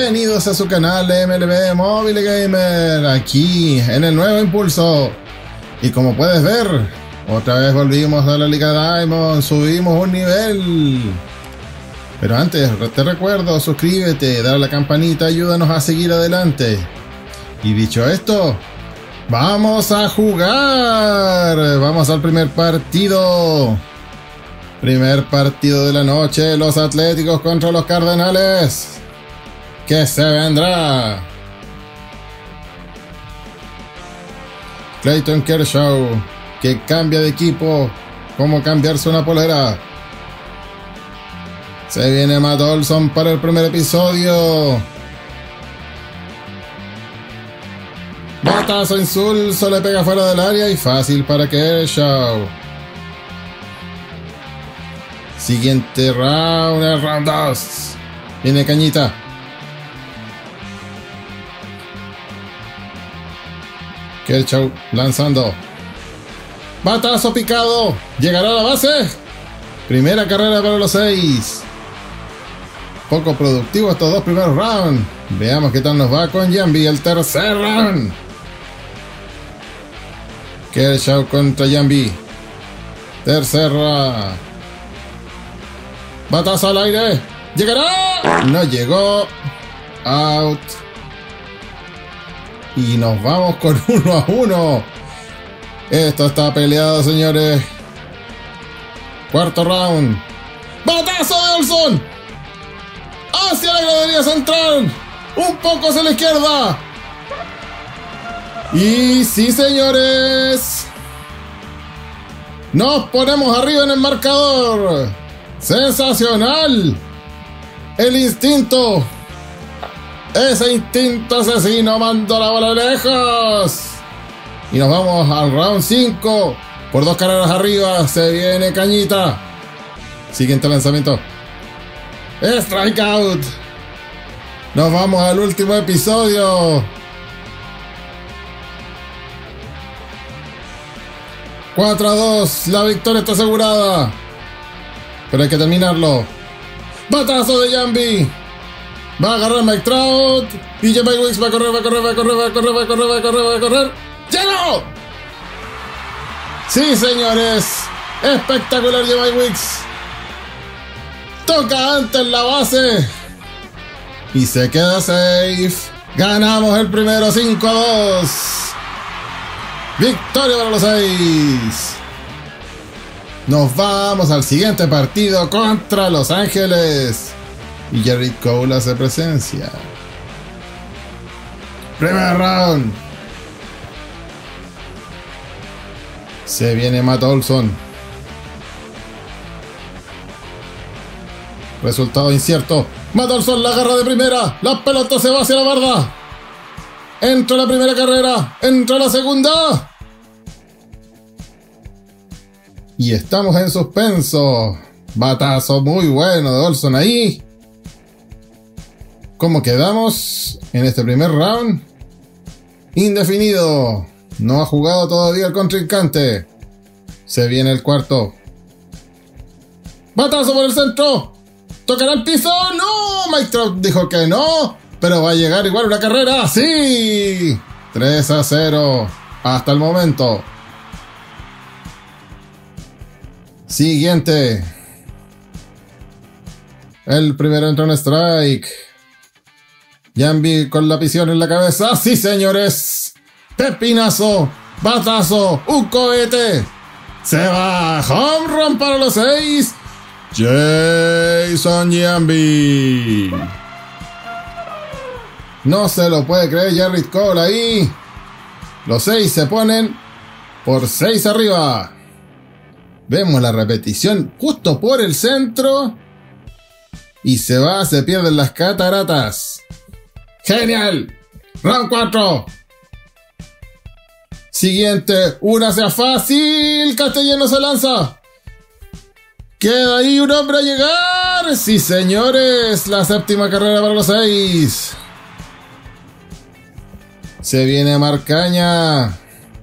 bienvenidos a su canal de MLB Mobile Gamer, aquí en el nuevo Impulso. Y como puedes ver, otra vez volvimos a la Liga Diamond, subimos un nivel. Pero antes, te recuerdo, suscríbete, dale a la campanita, ayúdanos a seguir adelante. Y dicho esto, ¡vamos a jugar! Vamos al primer partido. Primer partido de la noche, los Atléticos contra los Cardenales. ¿Qué se vendrá? Clayton Kershaw, que cambia de equipo, como cambiarse una polera. Se viene Matt Olson para el primer episodio. Batazo insulso, le pega fuera del área y fácil para Kershaw. Siguiente round, el round 2. Viene Cañita. Kershaw lanzando. Batazo picado. ¿Llegará a la base? Primera carrera para los 6. Poco productivo estos dos primeros rounds. Veamos qué tal nos va con Giambi el tercer round. Kershaw contra Giambi. Tercer round. Batazo al aire. ¿Llegará? No llegó. Out. Y nos vamos con 1-1. Esto está peleado, señores. Cuarto round. Batazo de Olson. Hacia la gradería central. Un poco hacia la izquierda. Y sí, señores. Nos ponemos arriba en el marcador. ¡Sensacional! El instinto. Ese instinto asesino mandó la bola lejos. Y nos vamos al round 5. Por 2 carreras arriba. Se viene Cañita. Siguiente lanzamiento. Strikeout. Nos vamos al último episodio. 4-2. La victoria está asegurada. Pero hay que terminarlo. Batazo de Giambi. Va a agarrar Mike Trout. Y J.P. Wicks va a correr, va a correr, va a correr, va a correr, va a correr, va a correr, va a correr. ¡Llegó! Sí, señores. Espectacular J.P. Wicks. Toca antes la base. Y se queda safe. Ganamos el primero 5-2. Victoria para los 6. Nos vamos al siguiente partido contra Los Ángeles. Y Gerrit Cole hace presencia. Primer round. Se viene Matt Olson. Resultado incierto. Matt Olson la agarra de primera. La pelota se va hacia la barda. Entra la primera carrera. Entra la segunda. Y estamos en suspenso. Batazo muy bueno de Olson ahí. ¿Cómo quedamos en este primer round? Indefinido. No ha jugado todavía el contrincante. Se viene el cuarto. Batazo por el centro. ¿Tocará el piso? ¡No! Mike Trout dijo que no. Pero va a llegar igual una carrera. ¡Sí! 3-0. Hasta el momento. Siguiente. El primero entra en strike. Giambi con la visión en la cabeza. ¡Sí, señores! Pepinazo. Batazo. Un cohete. Se va. Home run para los 6. Jason Giambi. No se lo puede creer Gerrit Cole ahí. Los 6 se ponen por 6 arriba. Vemos la repetición justo por el centro. Y se va, se pierden las cataratas. ¡Genial! Round 4. Siguiente. Una sea fácil. Castellano se lanza. Queda ahí un hombre a llegar. Sí, señores. La séptima carrera para los 6. Se viene Marcaña.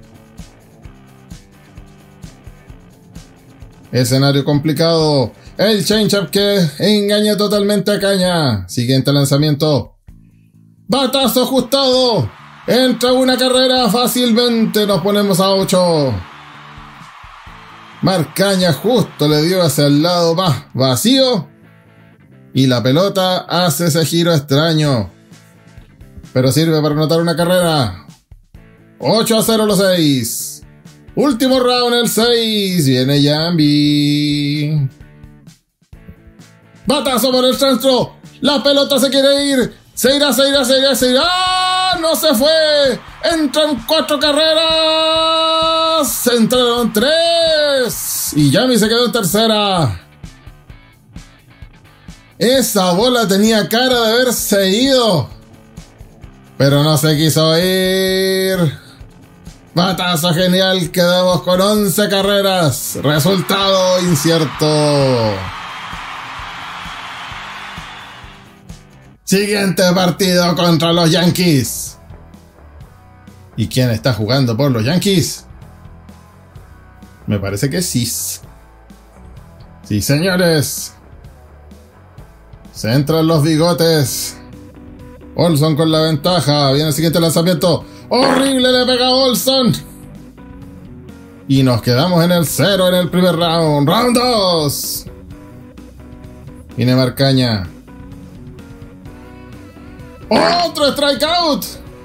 Escenario complicado. El changeup que engaña totalmente a Caña. Siguiente lanzamiento. Batazo ajustado. Entra una carrera fácilmente. Nos ponemos a 8. Marcaña justo le dio hacia el lado más vacío. Y la pelota hace ese giro extraño. Pero sirve para anotar una carrera. 8-0 los 6. Último round, el 6. Viene Giambi. Batazo por el centro. La pelota se quiere ir. Se irá. ¡Ah! ¡No se fue! Entran 4 carreras. Entraron 3. Y Giambi se quedó en tercera. Esa bola tenía cara de haberse ido. Pero no se quiso ir. Batazo genial. Quedamos con 11 carreras. Resultado incierto. Siguiente partido contra los Yankees. ¿Y quién está jugando por los Yankees? Me parece que sí. Sí, señores. Se entran los bigotes. Olson con la ventaja. Viene el siguiente lanzamiento. ¡Horrible! Le pega a Olson. Y nos quedamos en el 0 en el primer round. Round 2. Viene Marcaña. ¡Otro strikeout!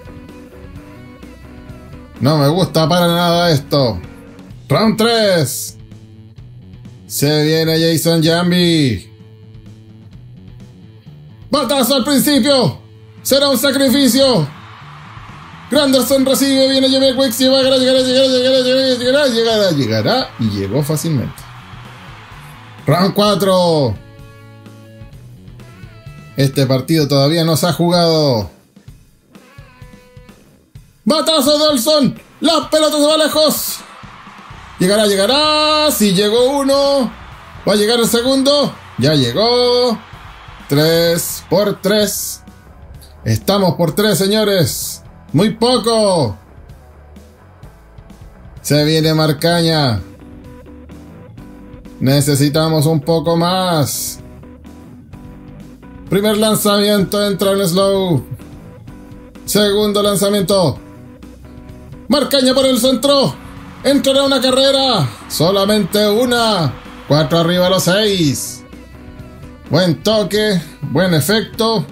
No me gusta para nada esto. Round 3. Se viene Jason Giambi. Batazo al principio. Será un sacrificio. Granderson recibe, viene Jamie Wicks, llegará y llegó fácilmente. Round 4. Este partido todavía no se ha jugado. Batazo de Olson. La pelota se va lejos. Llegará. Si llegó uno. Va a llegar el segundo. Ya llegó. 3 por 3. Estamos por 3, señores. Muy poco. Se viene Marcaña. Necesitamos un poco más. Primer lanzamiento, entra en slow. Segundo lanzamiento. Marcaña por el centro. Entrará una carrera. Solamente una. 4 arriba a los 6. Buen toque. Buen efecto.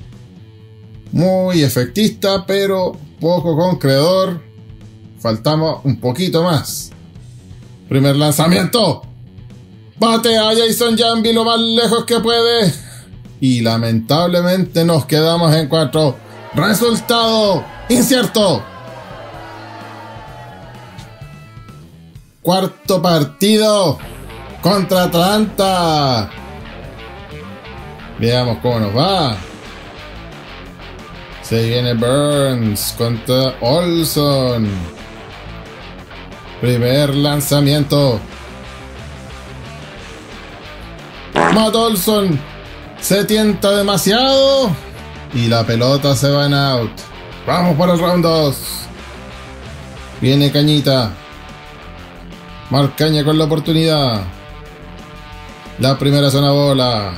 Muy efectista, pero poco concreador. Faltamos un poquito más. Primer lanzamiento. Bate a Jason Giambi lo más lejos que puede. Y lamentablemente nos quedamos en 4. Resultado incierto. Cuarto partido contra Atlanta. Veamos cómo nos va. Se viene Burns contra Olson. Primer lanzamiento. Matt Olson se tienta demasiado y la pelota se va en out. Vamos por el round 2. Viene Cañita. Marcaña con la oportunidad. La primera es una bola.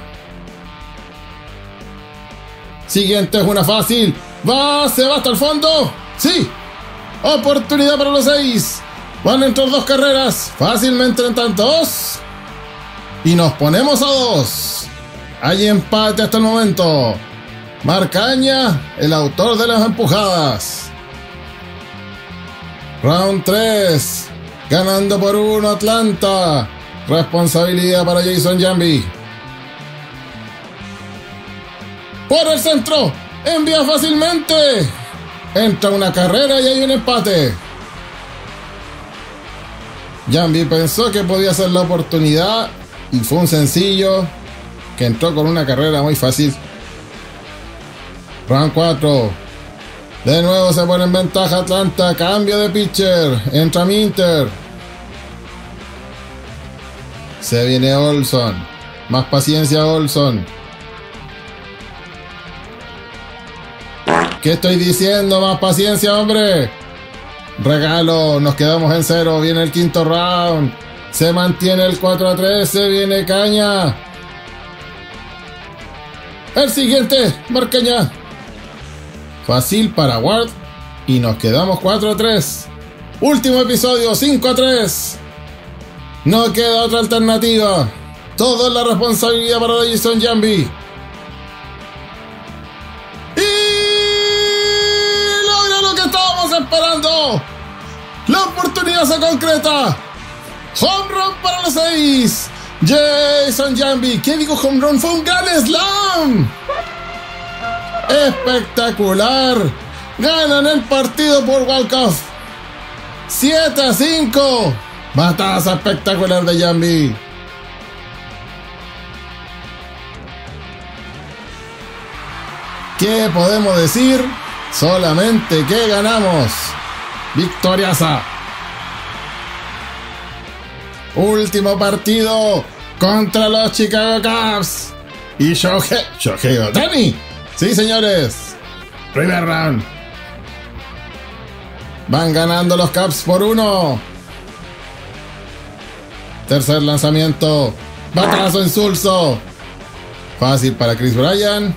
Siguiente es una fácil. Se va hasta el fondo. Sí. Oportunidad para los 6. Van a entrar 2 carreras. Fácilmente entran 2. Y nos ponemos a 2. Hay empate hasta el momento. Marcaña, el autor de las empujadas. Round 3. Ganando por 1 Atlanta. Responsabilidad para Jason Giambi. Por el centro. Envía fácilmente. Entra una carrera y hay un empate. Giambi pensó que podía ser la oportunidad y fue un sencillo que entró con una carrera muy fácil. Round 4. De nuevo se pone en ventaja Atlanta. Cambio de pitcher. Entra Minter. Se viene Olson. Más paciencia, Olson. ¿Qué estoy diciendo? Más paciencia, hombre. Regalo. Nos quedamos en 0. Viene el quinto round. Se mantiene el 4-3. Se viene Caña. El siguiente. Marcaña. Fácil para Ward. Y nos quedamos 4-3. Último episodio, 5-3. No queda otra alternativa. Todo es la responsabilidad para Jason Jambi. Y logra lo que estábamos esperando. La oportunidad se concreta. Home run para los 6. Jason Jambi. ¿Qué digo home run? Fue un gran slam. Espectacular. Ganan el partido por walk-off. 7-5. Bataza espectacular de Jambi. ¿Qué podemos decir? Solamente que ganamos. Victoriaza. Último partido contra los Chicago Cubs. Y Shohei Ohtani. Sí, señores. Primer round. Van ganando los Cubs por 1. Tercer lanzamiento. Batazo insulso. Fácil para Chris Bryant.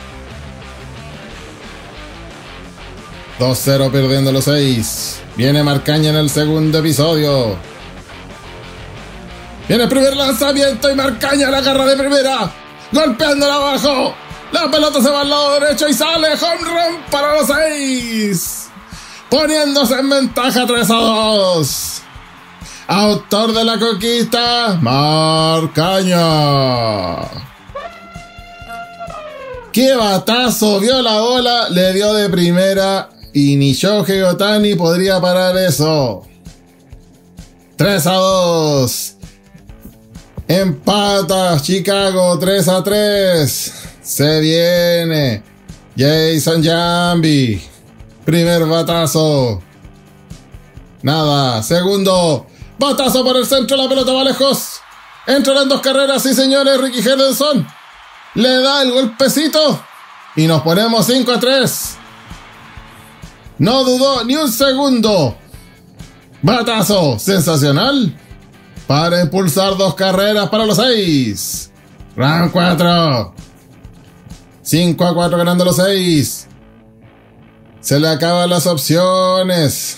2-0 perdiendo los 6. Viene Marcaña en el segundo episodio. Viene el primer lanzamiento y Marcaña la agarra de primera. Golpeándola abajo. La pelota se va al lado derecho y sale home run para los 6. Poniéndose en ventaja 3-2. Autor de la conquista, Marcaña. ¡Qué batazo! Vio la bola, le dio de primera y ni Shohei Ohtani podría parar eso. 3-2. Empata Chicago 3-3. Se viene Jason Jambi. Primer batazo. Nada. Segundo. Batazo por el centro. La pelota va lejos. Entran en 2 carreras. Sí, señores. Ricky Henderson le da el golpecito. Y nos ponemos 5-3. No dudó ni un segundo. Batazo. Sensacional. Para impulsar 2 carreras para los 6. Round 4. 5-4 ganando los 6. Se le acaban las opciones.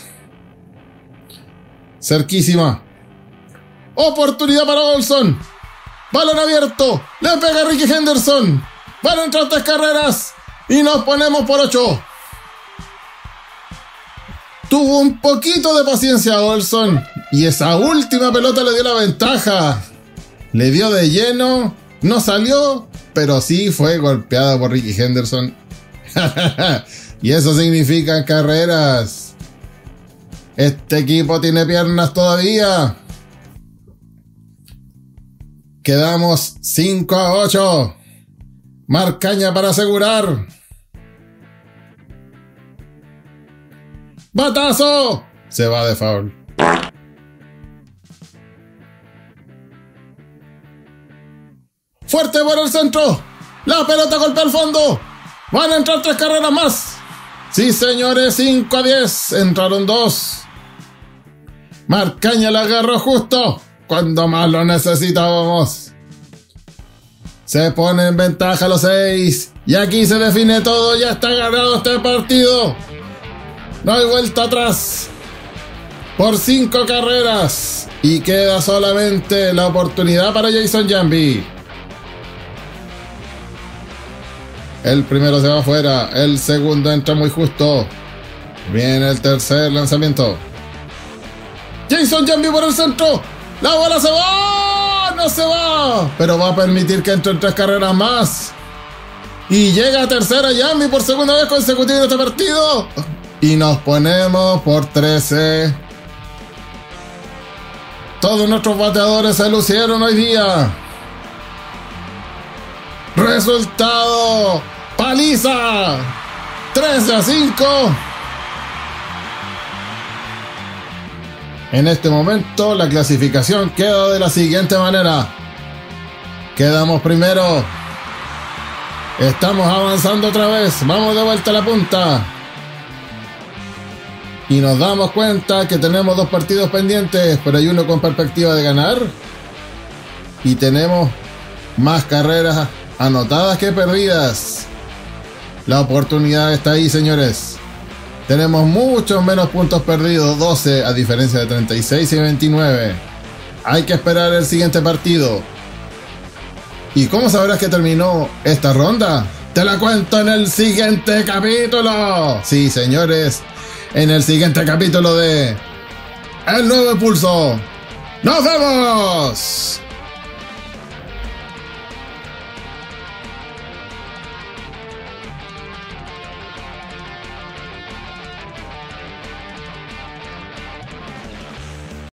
Cerquísima. Oportunidad para Olson. Balón abierto. Le pega a Ricky Henderson. Van a entrar 3 carreras. Y nos ponemos por 8. Tuvo un poquito de paciencia Olson. Y esa última pelota le dio la ventaja. Le dio de lleno. No salió. Pero sí fue golpeada por Ricky Henderson. Y eso significa carreras. Este equipo tiene piernas todavía. Quedamos 5-8. Marcaña para asegurar. ¡Batazo! Se va de foul. Fuerte por el centro. La pelota golpea al fondo. Van a entrar 3 carreras más. Sí, señores, 5-10. Entraron 2. Marcaña la agarró justo cuando más lo necesitábamos. Se pone en ventaja los 6. Y aquí se define todo. Ya está ganado este partido. No hay vuelta atrás. Por 5 carreras. Y queda solamente la oportunidad para Jason Jambi. El primero se va afuera. El segundo entra muy justo. Viene el tercer lanzamiento. Jason Jambi por el centro. La bola se va. No se va. Pero va a permitir que entren 3 carreras más. Y llega a tercera Jambi por segunda vez consecutiva en este partido. Y nos ponemos por 13. Todos nuestros bateadores se lucieron hoy día. Resultado: paliza 13-5. En este momento la clasificación queda de la siguiente manera. Quedamos primero. Estamos avanzando otra vez. Vamos de vuelta a la punta. Y nos damos cuenta que tenemos 2 partidos pendientes, pero hay uno con perspectiva de ganar. Y tenemos más carreras anotadas que perdidas. La oportunidad está ahí, señores. Tenemos muchos menos puntos perdidos, 12 a diferencia de 36 y 29. Hay que esperar el siguiente partido. ¿Y cómo sabrás que terminó esta ronda? Te la cuento en el siguiente capítulo. Sí, señores, en el siguiente capítulo de El Nuevo Impulso. ¡Nos vemos!